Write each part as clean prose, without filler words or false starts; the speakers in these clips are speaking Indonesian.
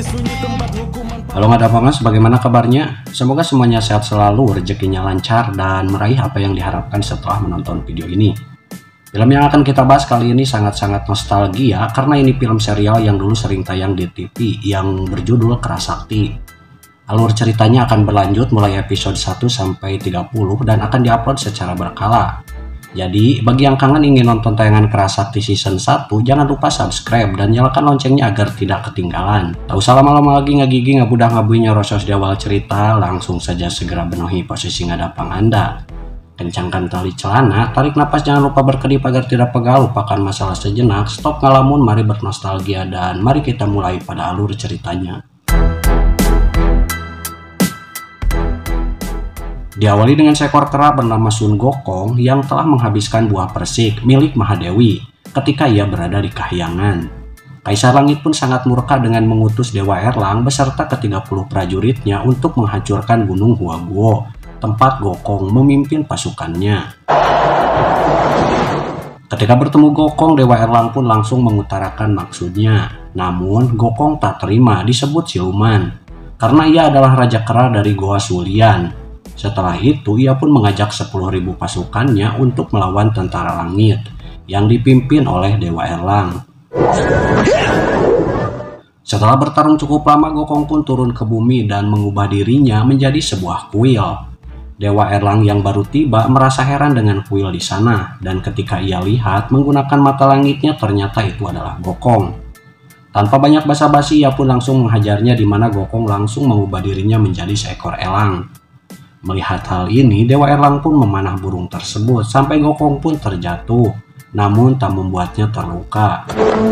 Halo Ngadapangas, bagaimana kabarnya? Semoga semuanya sehat selalu, rezekinya lancar, dan meraih apa yang diharapkan setelah menonton video ini. Film yang akan kita bahas kali ini sangat-sangat nostalgia karena ini film serial yang dulu sering tayang di TV yang berjudul Kerasakti. Alur ceritanya akan berlanjut mulai episode 1 sampai 30 dan akan diupload secara berkala. Jadi, bagi yang kangen ingin nonton tayangan Kerasakti season 1, jangan lupa subscribe dan nyalakan loncengnya agar tidak ketinggalan. Tak usah lama-lama lagi ngagigi ngabudah ngabuinya rosos di awal cerita, langsung saja segera penuhi posisi ngadapang Anda. Kencangkan tali celana, tarik napas jangan lupa berkedip agar tidak pegal, lupakan masalah sejenak, stop ngalamun, mari bernostalgia dan mari kita mulai pada alur ceritanya. Diawali dengan seekor kera bernama Sun Gokong yang telah menghabiskan buah persik milik Mahadewi ketika ia berada di Kahyangan. Kaisar Langit pun sangat murka dengan mengutus Dewa Erlang beserta ke-30 prajuritnya untuk menghancurkan Gunung Huaguo, tempat Gokong memimpin pasukannya. Ketika bertemu Gokong, Dewa Erlang pun langsung mengutarakan maksudnya. Namun, Gokong tak terima disebut siluman, karena ia adalah Raja Kera dari Goa Sulian. Setelah itu, ia pun mengajak 10.000 pasukannya untuk melawan tentara langit yang dipimpin oleh Dewa Erlang. Setelah bertarung cukup lama, Gokong pun turun ke bumi dan mengubah dirinya menjadi sebuah kuil. Dewa Erlang yang baru tiba merasa heran dengan kuil di sana, dan ketika ia lihat menggunakan mata langitnya ternyata itu adalah Gokong. Tanpa banyak basa-basi, ia pun langsung menghajarnya di mana Gokong langsung mengubah dirinya menjadi seekor elang. Melihat hal ini, Dewa Erlang pun memanah burung tersebut sampai Gokong pun terjatuh, namun tak membuatnya terluka.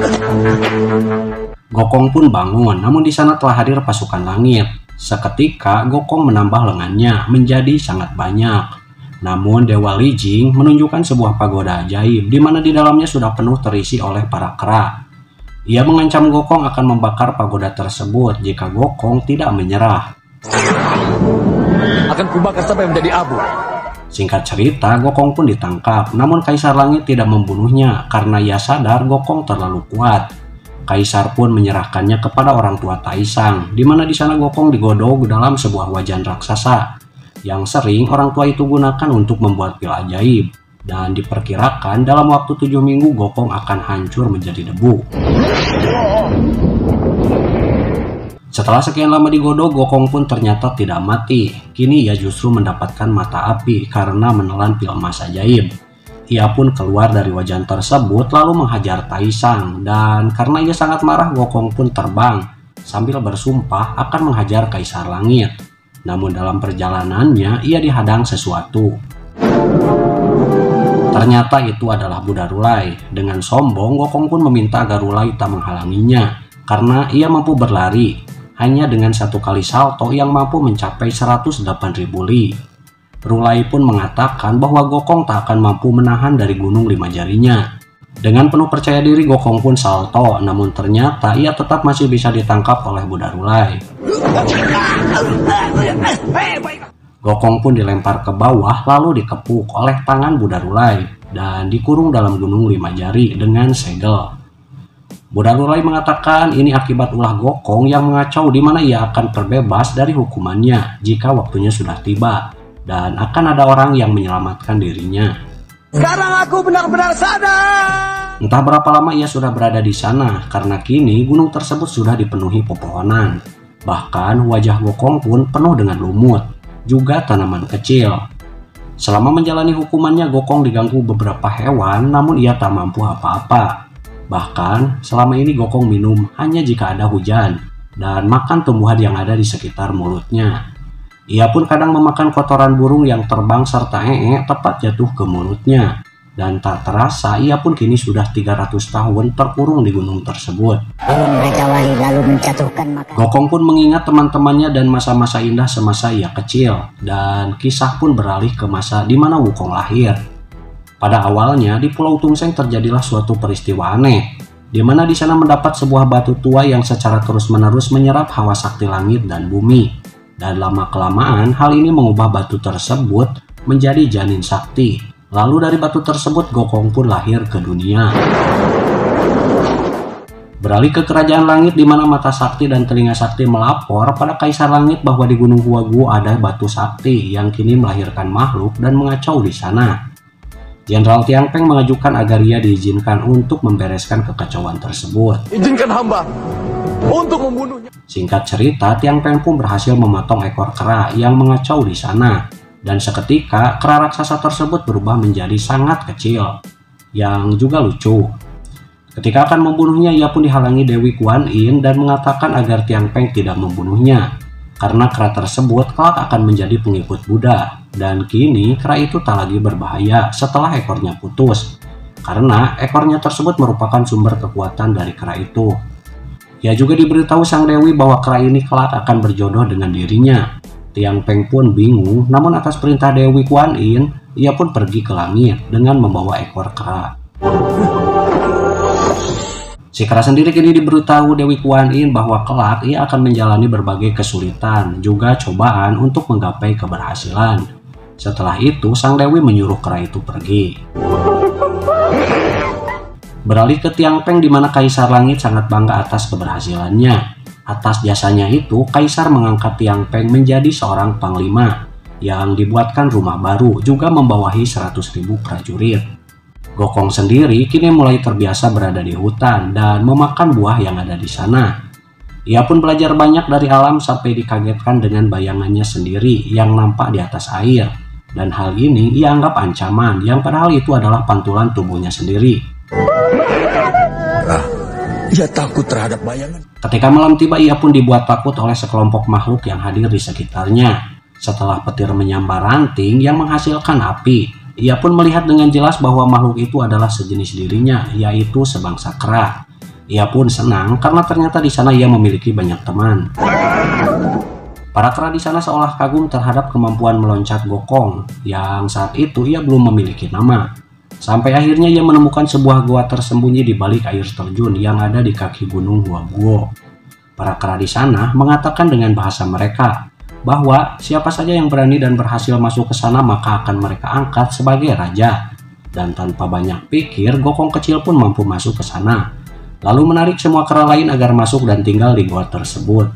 Gokong pun bangun, namun di sana telah hadir pasukan langit. Seketika, Gokong menambah lengannya menjadi sangat banyak. Namun Dewa Li Jing menunjukkan sebuah pagoda ajaib, di mana di dalamnya sudah penuh terisi oleh para kera. Ia mengancam Gokong akan membakar pagoda tersebut jika Gokong tidak menyerah. Akan kubakar sampai menjadi abu. Singkat cerita, Gokong pun ditangkap, namun Kaisar Langit tidak membunuhnya karena ia sadar Gokong terlalu kuat. Kaisar pun menyerahkannya kepada orang tua Taisang, di mana di sana Gokong digodok dalam sebuah wajan raksasa yang sering orang tua itu gunakan untuk membuat pil ajaib, dan diperkirakan dalam waktu 7 minggu Gokong akan hancur menjadi debu. Setelah sekian lama digodok, Gokong pun ternyata tidak mati. Kini ia justru mendapatkan mata api karena menelan pil emas ajaib. Ia pun keluar dari wajan tersebut lalu menghajar Taisang, dan karena ia sangat marah, Gokong pun terbang sambil bersumpah akan menghajar Kaisar Langit. Namun dalam perjalanannya ia dihadang sesuatu. Ternyata itu adalah Buddha Rulai. Dengan sombong, Gokong pun meminta agar Rulai tak menghalanginya karena ia mampu berlari hanya dengan satu kali salto yang mampu mencapai 108.000 li. Rulai pun mengatakan bahwa Gokong tak akan mampu menahan dari gunung 5 jarinya. Dengan penuh percaya diri, Gokong pun salto, namun ternyata ia tetap masih bisa ditangkap oleh Buddha Rulai. Gokong pun dilempar ke bawah lalu dikepuk oleh tangan Buddha Rulai dan dikurung dalam gunung 5 jari dengan segel. Buddha Rulai mengatakan ini akibat ulah Gokong yang mengacau, di mana ia akan terbebas dari hukumannya jika waktunya sudah tiba dan akan ada orang yang menyelamatkan dirinya. Sekarang aku benar-benar sadar. Entah berapa lama ia sudah berada di sana karena kini gunung tersebut sudah dipenuhi pepohonan. Bahkan wajah Gokong pun penuh dengan lumut, juga tanaman kecil. Selama menjalani hukumannya, Gokong diganggu beberapa hewan namun ia tak mampu apa-apa. Bahkan, selama ini Gokong minum hanya jika ada hujan dan makan tumbuhan yang ada di sekitar mulutnya. Ia pun kadang memakan kotoran burung yang terbang serta tepat jatuh ke mulutnya. Dan tak terasa, ia pun kini sudah 300 tahun terkurung di gunung tersebut. Gokong pun mengingat teman-temannya dan masa-masa indah semasa ia kecil. Dan kisah pun beralih ke masa di mana Wukong lahir. Pada awalnya di Pulau Tungseng terjadilah suatu peristiwa aneh, di mana di sana mendapat sebuah batu tua yang secara terus-menerus menyerap hawa sakti langit dan bumi. Dan lama-kelamaan hal ini mengubah batu tersebut menjadi janin sakti. Lalu dari batu tersebut Gokong pun lahir ke dunia. Beralih ke kerajaan langit di mana mata sakti dan telinga sakti melapor pada kaisar langit bahwa di Gunung Huaguo ada batu sakti yang kini melahirkan makhluk dan mengacau di sana. Jenderal Tiang Peng mengajukan agar ia diizinkan untuk membereskan kekacauan tersebut. Izinkan hamba untuk membunuhnya. Singkat cerita, Tiang Peng pun berhasil memotong ekor kera yang mengacau di sana. Dan seketika, kera raksasa tersebut berubah menjadi sangat kecil, yang juga lucu. Ketika akan membunuhnya, ia pun dihalangi Dewi Kuan Yin dan mengatakan agar Tiang Peng tidak membunuhnya, karena kera tersebut kelak akan menjadi pengikut Buddha. Dan kini kera itu tak lagi berbahaya setelah ekornya putus, karena ekornya tersebut merupakan sumber kekuatan dari kera itu. Ia juga diberitahu sang dewi bahwa kera ini kelak akan berjodoh dengan dirinya. Tiang Peng pun bingung, namun atas perintah Dewi Kuan Yin, ia pun pergi ke langit dengan membawa ekor kera. Si kera sendiri kini diberitahu Dewi Kuan Yin bahwa kelak ia akan menjalani berbagai kesulitan, juga cobaan untuk menggapai keberhasilan. Setelah itu, sang dewi menyuruh kera itu pergi. Beralih ke Tiang Peng di mana Kaisar Langit sangat bangga atas keberhasilannya. Atas jasanya itu, Kaisar mengangkat Tiang Peng menjadi seorang panglima yang dibuatkan rumah baru, juga membawahi 100.000 prajurit. Gokong sendiri kini mulai terbiasa berada di hutan dan memakan buah yang ada di sana. Ia pun belajar banyak dari alam sampai dikagetkan dengan bayangannya sendiri yang nampak di atas air. Dan hal ini ia anggap ancaman, yang padahal itu adalah pantulan tubuhnya sendiri. Ia takut terhadap bayangan. Ketika malam tiba, ia pun dibuat takut oleh sekelompok makhluk yang hadir di sekitarnya. Setelah petir menyambar ranting yang menghasilkan api, ia pun melihat dengan jelas bahwa makhluk itu adalah sejenis dirinya, yaitu sebangsa kera. Ia pun senang karena ternyata di sana ia memiliki banyak teman. Para kera di sana seolah kagum terhadap kemampuan meloncat Gokong, yang saat itu ia belum memiliki nama. Sampai akhirnya ia menemukan sebuah gua tersembunyi di balik air terjun yang ada di kaki Gunung Huaguo. Para kera di sana mengatakan dengan bahasa mereka bahwa siapa saja yang berani dan berhasil masuk ke sana maka akan mereka angkat sebagai raja. Dan tanpa banyak pikir, Gokong kecil pun mampu masuk ke sana, lalu menarik semua kera lain agar masuk dan tinggal di gua tersebut.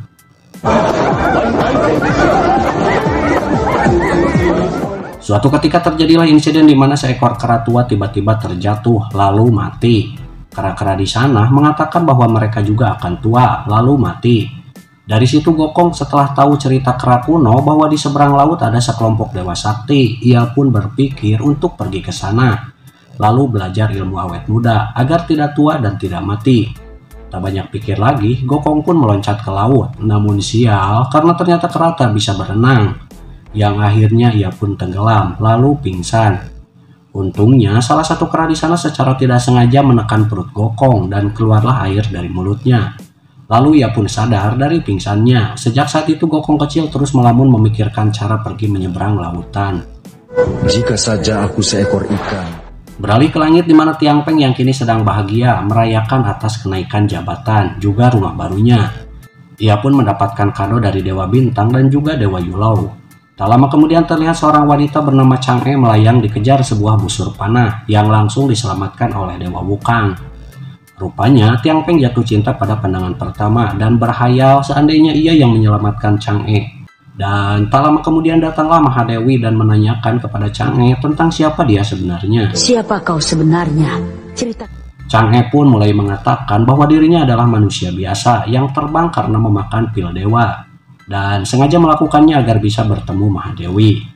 Suatu ketika terjadilah insiden di mana seekor kera tua tiba-tiba terjatuh lalu mati. Kera-kera di sana mengatakan bahwa mereka juga akan tua lalu mati. Dari situ Gokong setelah tahu cerita kera kuno bahwa di seberang laut ada sekelompok dewa sakti, ia pun berpikir untuk pergi ke sana, lalu belajar ilmu awet muda agar tidak tua dan tidak mati. Tak banyak pikir lagi, Gokong pun meloncat ke laut, namun sial karena ternyata kera tak bisa berenang, yang akhirnya ia pun tenggelam lalu pingsan. Untungnya salah satu kera di sana secara tidak sengaja menekan perut Gokong dan keluarlah air dari mulutnya. Lalu ia pun sadar dari pingsannya. Sejak saat itu Gokong kecil terus melamun memikirkan cara pergi menyeberang lautan. Jika saja aku seekor ikan. Beralih ke langit di mana Tiang Peng yang kini sedang bahagia merayakan atas kenaikan jabatan juga rumah barunya. Ia pun mendapatkan kado dari Dewa Bintang dan juga Dewa Yulau. Tak lama kemudian terlihat seorang wanita bernama Chang'e melayang dikejar sebuah busur panah yang langsung diselamatkan oleh Dewa Wukang. Rupanya Tiang Peng jatuh cinta pada pandangan pertama dan berhayal seandainya ia yang menyelamatkan Chang'e. Dan tak lama kemudian datanglah Mahadewi dan menanyakan kepada Chang'e tentang siapa dia sebenarnya. Siapa kau sebenarnya? Cerita. Chang'e pun mulai mengatakan bahwa dirinya adalah manusia biasa yang terbang karena memakan pil dewa dan sengaja melakukannya agar bisa bertemu Mahadewi.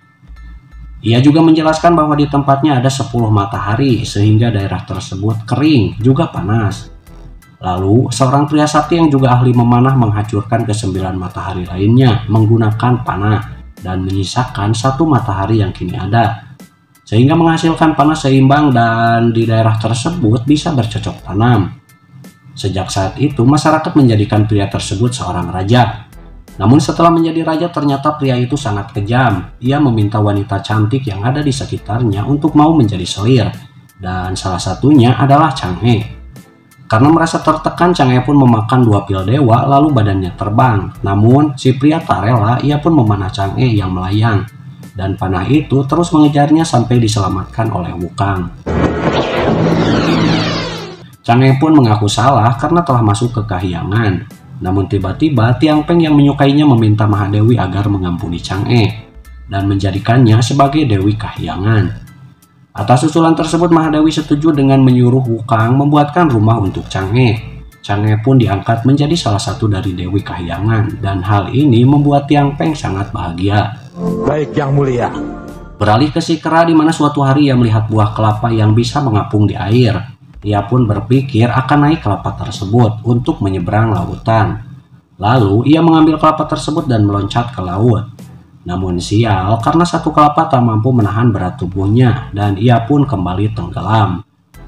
Ia juga menjelaskan bahwa di tempatnya ada 10 matahari sehingga daerah tersebut kering juga panas. Lalu seorang pria sakti yang juga ahli memanah menghancurkan ke-9 matahari lainnya menggunakan panah dan menyisakan 1 matahari yang kini ada, sehingga menghasilkan panah seimbang dan di daerah tersebut bisa bercocok tanam. Sejak saat itu masyarakat menjadikan pria tersebut seorang raja. Namun setelah menjadi raja ternyata pria itu sangat kejam. Ia meminta wanita cantik yang ada di sekitarnya untuk mau menjadi selir, dan salah satunya adalah Chang'e. Karena merasa tertekan, Chang'e pun memakan 2 pil dewa lalu badannya terbang. Namun si pria tak rela, ia pun memanah Chang'e yang melayang, dan panah itu terus mengejarnya sampai diselamatkan oleh Wukang. Chang'e pun mengaku salah karena telah masuk ke kahyangan. Namun tiba-tiba Tiang Peng yang menyukainya meminta Mahadewi agar mengampuni Chang'e dan menjadikannya sebagai Dewi Kahyangan. Atas usulan tersebut Mahadewi setuju dengan menyuruh Wukang membuatkan rumah untuk Chang'e. Chang'e pun diangkat menjadi salah satu dari Dewi Kahyangan dan hal ini membuat Tiang Peng sangat bahagia. Baik Yang Mulia. Beralih ke si kera di mana suatu hari ia melihat buah kelapa yang bisa mengapung di air. Ia pun berpikir akan naik kelapa tersebut untuk menyeberang lautan. Lalu ia mengambil kelapa tersebut dan meloncat ke laut. Namun sial karena satu kelapa tak mampu menahan berat tubuhnya dan ia pun kembali tenggelam.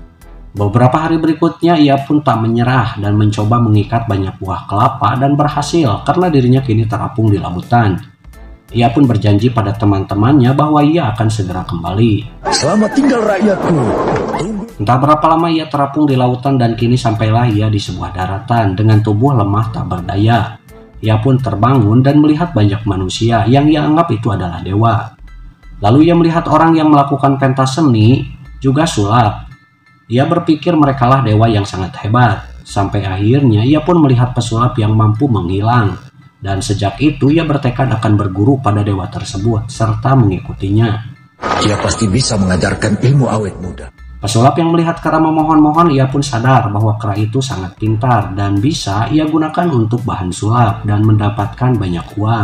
Beberapa hari berikutnya ia pun tak menyerah dan mencoba mengikat banyak buah kelapa dan berhasil karena dirinya kini terapung di lautan. Ia pun berjanji pada teman-temannya bahwa ia akan segera kembali. Selamat tinggal rakyatku. Entah berapa lama ia terapung di lautan dan kini sampailah ia di sebuah daratan dengan tubuh lemah tak berdaya. Ia pun terbangun dan melihat banyak manusia yang ia anggap itu adalah dewa. Lalu ia melihat orang yang melakukan pentas seni juga sulap. Ia berpikir merekalah dewa yang sangat hebat. Sampai akhirnya ia pun melihat pesulap yang mampu menghilang. Dan sejak itu ia bertekad akan berguru pada dewa tersebut serta mengikutinya. Dia pasti bisa mengajarkan ilmu awet muda. Pesulap yang melihat kera memohon-mohon ia pun sadar bahwa kera itu sangat pintar dan bisa ia gunakan untuk bahan sulap dan mendapatkan banyak uang.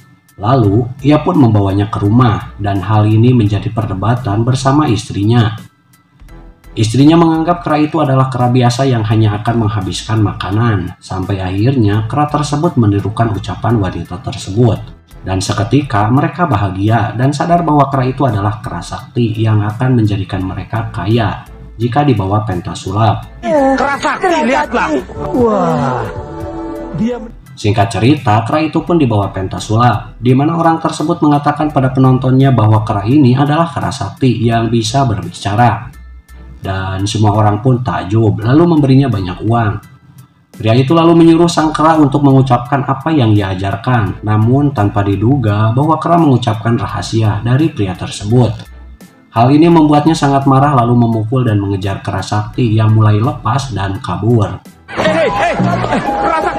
Lalu ia pun membawanya ke rumah dan hal ini menjadi perdebatan bersama istrinya. Istrinya menganggap kera itu adalah kera biasa yang hanya akan menghabiskan makanan. Sampai akhirnya kera tersebut menirukan ucapan wanita tersebut. Dan seketika mereka bahagia dan sadar bahwa kera itu adalah kera sakti yang akan menjadikan mereka kaya jika dibawa pentas sulap. Kera sakti, lihatlah. Wah. Singkat cerita, kera itu pun dibawa pentas sulap, di mana orang tersebut mengatakan pada penontonnya bahwa kera ini adalah kera sakti yang bisa berbicara. Dan semua orang pun takjub lalu memberinya banyak uang. Pria itu lalu menyuruh sang kera untuk mengucapkan apa yang ia ajarkan, namun tanpa diduga bahwa kera mengucapkan rahasia dari pria tersebut. Hal ini membuatnya sangat marah lalu memukul dan mengejar kera sakti yang mulai lepas dan kabur. Hei, kera